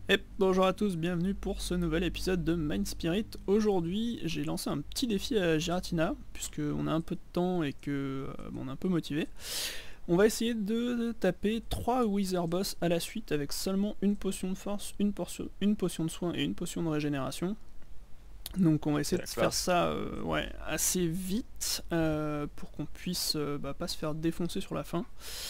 Et bonjour à tous, bienvenue pour ce nouvel épisode de Mind Spirit. Aujourd'hui, j'ai lancé un petit défi à Giratina, puisqu'on a un peu de temps et que on est un peu motivé. On va essayer de taper 3 Wither Boss à la suite avec seulement une potion de force, une potion de soin et une potion de régénération. Donc on va essayer de faire ça assez vite pour qu'on puisse pas se faire défoncer sur la fin.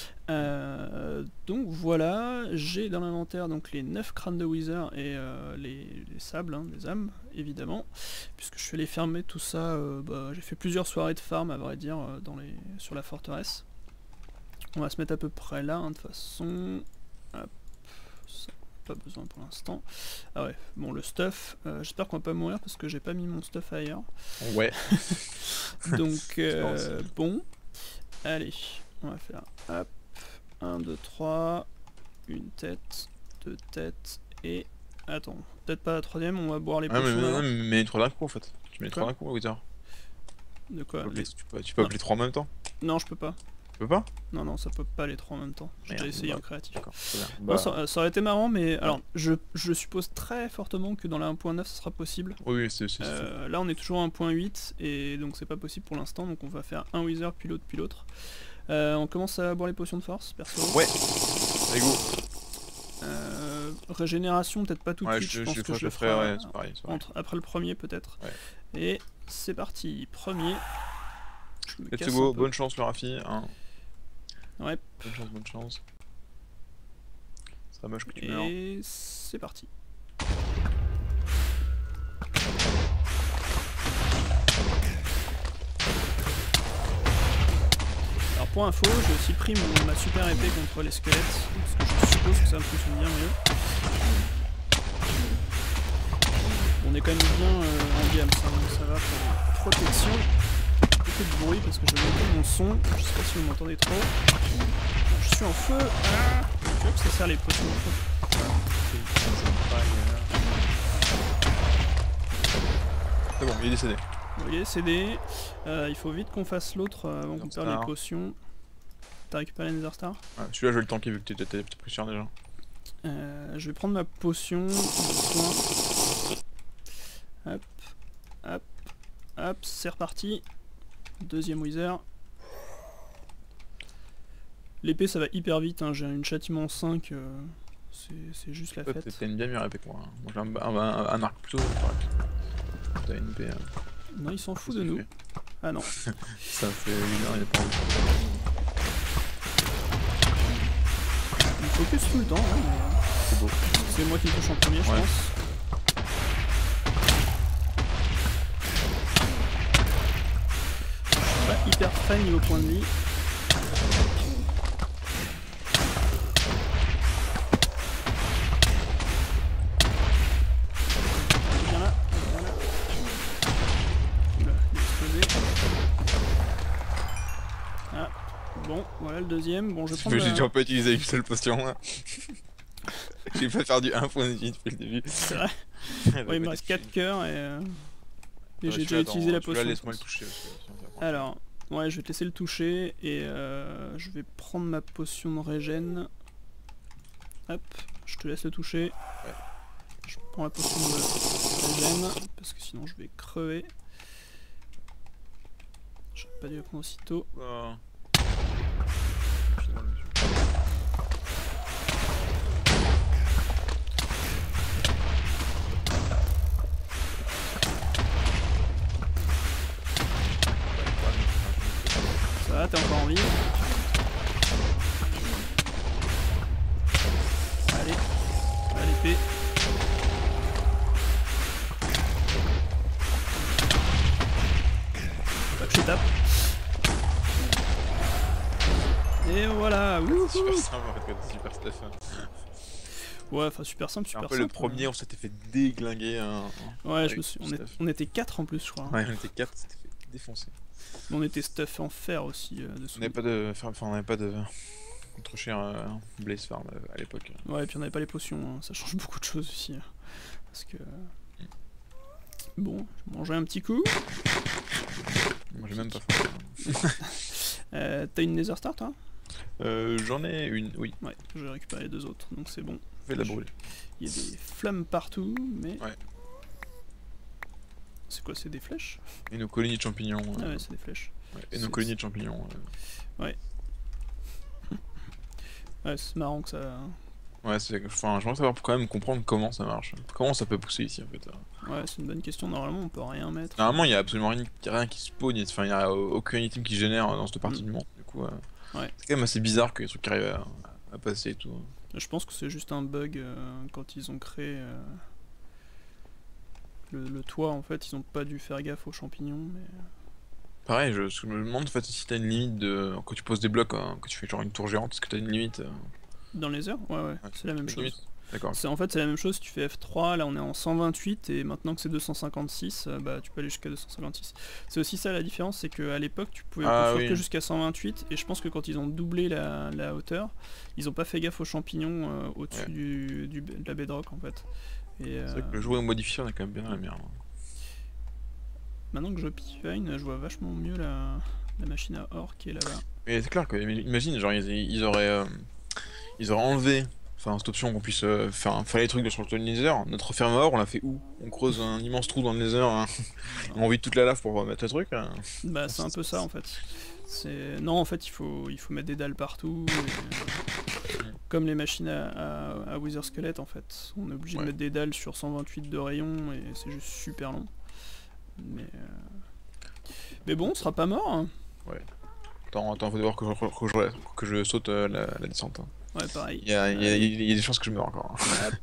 Donc voilà, j'ai dans l'inventaire donc les 9 crânes de Wither et les sables, hein, les âmes évidemment, puisque je suis allé fermer tout ça, j'ai fait plusieurs soirées de farm à vrai dire sur la forteresse. On va se mettre à peu près là, hein, de toute façon. Hop, ça, pas besoin pour l'instant. Ah ouais, bon le stuff, j'espère qu'on va pas mourir parce que j'ai pas mis mon stuff ailleurs. Ouais. Donc bon, allez, on va faire hop, 1, 2, 3, une tête, deux têtes, et attends, peut-être pas la troisième, on va boire les potions. Mais 3 d'un coup en fait. Tu mets 3 d'un coup à Wither. De quoi? Tu peux appeler 3 en même temps? Non, je peux pas. Tu peux pas? Non, ça peut pas les 3 en même temps. J'ai déjà essayé en créatif. D'accord, très bien. Bon, ça aurait été marrant, mais alors je suppose très fortement que dans la 1.9 ça sera possible. Oui, c'est là on est toujours à 1.8 et donc c'est pas possible pour l'instant, donc on va faire un Wither puis l'autre. On commence à boire les potions de force, perso. Ouais. Allez go. Régénération peut-être pas tout de suite, je pense que je le ferai c'est pareil. après le premier peut-être. Ouais. Et c'est parti, premier. Let's go, bonne chance le Rafi. Hein. Ouais. Bonne chance. Ça moche que tu meurs. Et c'est parti. Alors pour info, j'ai aussi pris ma super épée contre les squelettes, parce que je suppose que ça me fonctionne bien mieux. On est quand même bien en game, ça va pour protection. Beaucoup de bruit parce que je monte mon son, je sais pas si vous m'entendez trop. Je suis en feu. Tu vois que ça sert les potions de feu. C'est bon, il est décédé. Il est décédé. Il faut vite qu'on fasse l'autre avant qu'on perde les potions. T'as récupéré les Nether Star? Ouais, celui-là je vais le tanker vu que t'étais plus sûr déjà. Je vais prendre ma potion de soin. Hop, hop, hop, c'est reparti. Deuxième Wither. L'épée ça va hyper vite, hein. J'ai une châtiment 5, c'est juste la fête. T'as une bien meilleure épée que moi. Moi j'ai un arc plutôt correct. T'as une épée. Non, il s'en fout de nous. Ah non. Ça fait 1 heure, il est pas Il focus tout le temps, hein, mais c'est beau. C'est moi qui touche en premier, je pense. Je suis pas hyper frais niveau point de vie. Viens là. Oula, il est explosé. Ah, bon, voilà le deuxième. Bon, je vais prendre. J'ai déjà pas utilisé une seule potion. J'ai pas perdu un point de vie depuis le début. C'est vrai. Ouais, il me reste 4 cœurs et j'ai déjà utilisé la potion. Laisse-moi le toucher aussi. Alors, ouais, je vais te laisser le toucher et je vais prendre ma potion de régène. Hop, je te laisse le toucher. Ouais. Je prends la potion de régène parce que sinon je vais crever. J'aurais pas dû la prendre aussitôt. Ça va, t'es encore en vie. Allez, à l'épée. Pas que je tape. Et voilà. Super simple en fait, super stuff. Ouais, enfin super simple, super un peu simple. Le premier, on s'était fait déglinguer. Ouais, on était 4 en plus, je crois. Ouais, on était 4, c'était fait défoncer. On était stuff en fer aussi. On n'avait pas de. Enfin, on n'avait pas de. Trop cher Blaze Farm à l'époque. Ouais, et puis on n'avait pas les potions, hein. Ça change beaucoup de choses aussi. Parce que. Bon, je mangeais un petit coup. Moi j'ai même pas faim. T'as une Nether Star toi? J'en ai une, oui. Ouais, je vais récupérer les deux autres, donc c'est bon. Fait de la brûle. Il y a des flammes partout, mais... Ouais. C'est quoi, c'est des flèches? Et nos colonies de champignons. Ah ouais, c'est des flèches. Ouais, et nos colonies de champignons. Ouais, c'est marrant que ça... Ouais, enfin, j'aimerais savoir quand même comprendre comment ça marche. Comment ça peut pousser ici en fait. Ouais, c'est une bonne question. Normalement, on peut rien mettre. Normalement, il y a absolument rien qui spawn, enfin, il y a aucun item qui génère dans cette partie du monde. Du coup, Ouais. c'est quand même assez bizarre que les trucs arrivent à passer et tout. Je pense que c'est juste un bug quand ils ont créé le toit. En fait, ils ont pas dû faire gaffe aux champignons. Mais... Pareil, je me demande en fait si t'as une limite de quand tu poses des blocs, quand tu fais genre une tour géante, est-ce que t'as une limite Dans les heures, ouais, c'est la même une chose. limite D'accord. En fait, c'est la même chose. Tu fais F3, là on est en 128 et maintenant que c'est 256, bah tu peux aller jusqu'à 256. C'est aussi ça la différence, c'est qu'à l'époque tu pouvais construire que jusqu'à 128 et je pense que quand ils ont doublé la hauteur, ils ont pas fait gaffe aux champignons au-dessus de la bedrock en fait. C'est vrai que le jouet modifié on est quand même bien dans la merde. Maintenant que je pivine, je vois vachement mieux la machine à or qui est là-bas. Et c'est clair que, imagine, genre ils auraient enlevé, enfin cette option qu'on puisse faire les trucs sur le laser. Notre ferme à or, on l'a fait où? On creuse un immense trou dans le laser, on vide toute la lave pour mettre le truc. Bah c'est un peu ça en fait. Non, en fait il faut mettre des dalles partout. Comme les machines à Wither Skelett en fait. On est obligé de mettre des dalles sur 128 de rayon et c'est juste super long. Mais bon, on sera pas mort. Hein. Ouais. Attends, faut voir que je saute la descente. Ouais, pareil. Il y a des chances que je meure encore.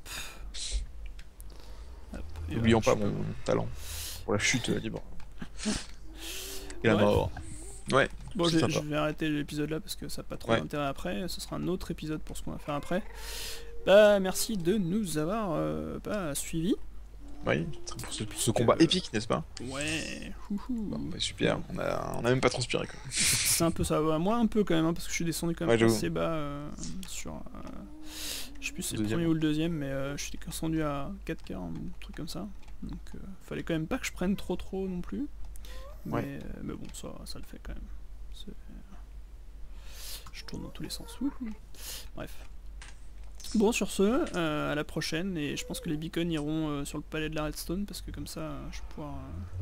N'oublions pas mon talent pour la chute libre. Et la mort. Ouais. Bon, je vais arrêter l'épisode là parce que ça n'a pas trop d'intérêt après. Ce sera un autre épisode pour ce qu'on va faire après. Bah, merci de nous avoir suivis. Oui, pour ce combat épique, n'est-ce pas? Ouais. Bon, bah, super, on a même pas transpiré quoi. C'est un peu ça, moi un peu quand même, parce que je suis descendu quand même assez bas sur... je sais plus si c'est le premier ou le deuxième, mais je suis descendu à 4K, un truc comme ça. Donc fallait quand même pas que je prenne trop non plus. Mais bon, ça le fait quand même. Je tourne dans tous les sens. Bref. Bon, sur ce, à la prochaine, et je pense que les beacons iront sur le palais de la redstone, parce que comme ça, je vais pouvoir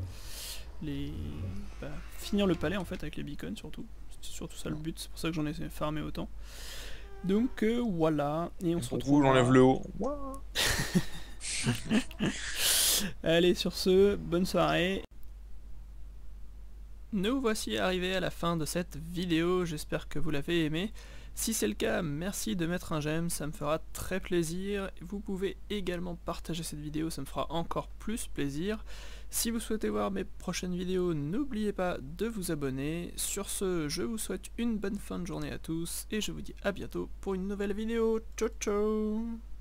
finir le palais en fait avec les beacons surtout. C'est surtout ça le but, c'est pour ça que j'en ai farmé autant. Donc voilà, et on se retrouve... j'enlève le haut. Allez, sur ce, bonne soirée. Nous voici arrivés à la fin de cette vidéo, j'espère que vous l'avez aimé. Si c'est le cas, merci de mettre un j'aime, ça me fera très plaisir. Vous pouvez également partager cette vidéo, ça me fera encore plus plaisir. Si vous souhaitez voir mes prochaines vidéos, n'oubliez pas de vous abonner. Sur ce, je vous souhaite une bonne fin de journée à tous et je vous dis à bientôt pour une nouvelle vidéo. Ciao ciao.